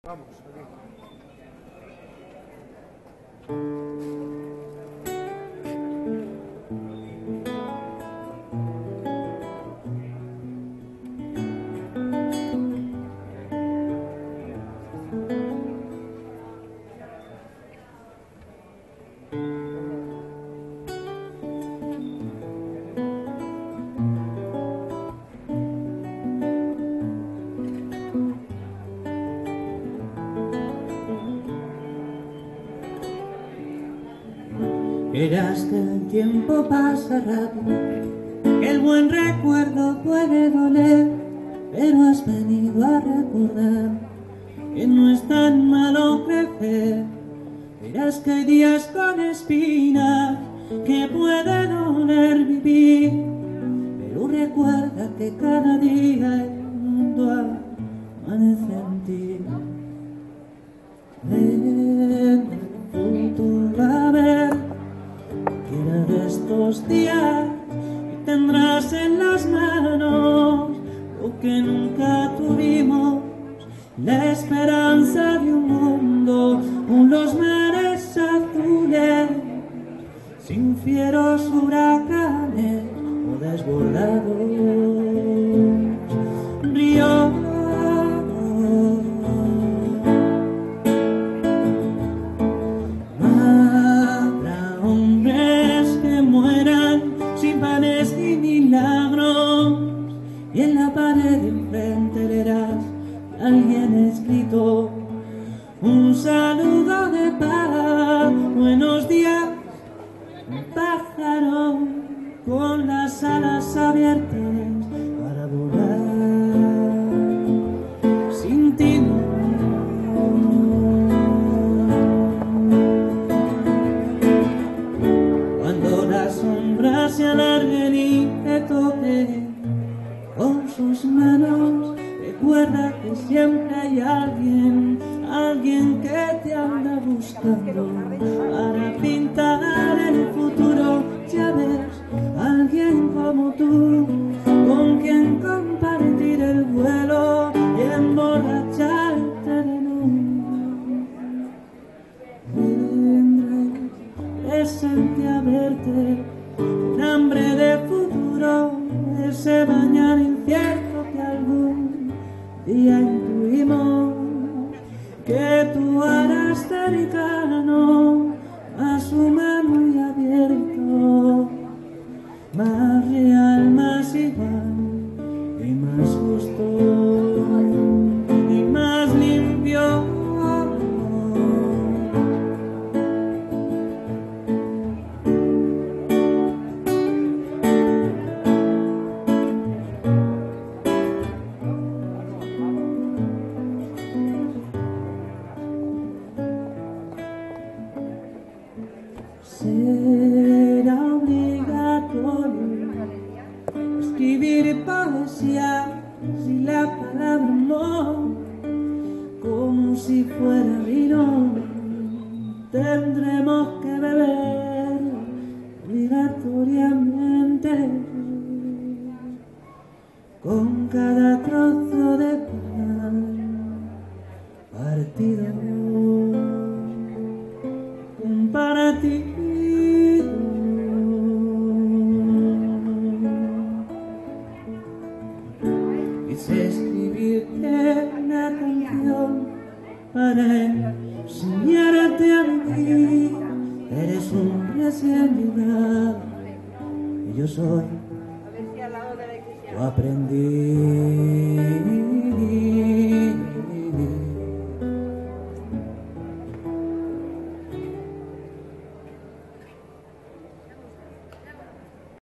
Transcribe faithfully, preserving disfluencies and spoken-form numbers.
Vamos, Verás que el tiempo pasa rápido, que el buen recuerdo puede doler, pero has venido a recordar que no es tan malo crecer. Verás que hay días con espinas que puede doler vivir, pero recuerda que cada día el mundo amanece en ti. En el futuro va a ver de estos días y tendrás en las manos lo que nunca tuvimos, la esperanza de un mundo con los mares azules, sin fieros huracanes o desbordados ríos. Y en la pared de enfrente verás que alguien escrito un saludo de paz. Buenos días, un pájaro con las alas abiertas para volar sin timón. Cuando las sombras se alarguen y te toquen con sus manos, recuerda que siempre hay alguien, alguien que te anda buscando para pintar el futuro. Ya ves, alguien como tú, con quien compartir el vuelo y emborracharte de luz. Vendré presente a verte con hambre de futuro, ese mañana incierto que algún día intuimos que tú harás cercano, más humano y abierto, más real, más igual y más justo y más limpio. Será obligatorio escribir poesía y la palabra amor como si fuera vino. Tendremos que beber obligatoriamente con cada trozo de pan partido comparativo. Quise escribirte una canción para enseñarte a vivir. Eres un recién llegado y yo soy tu aprendiz.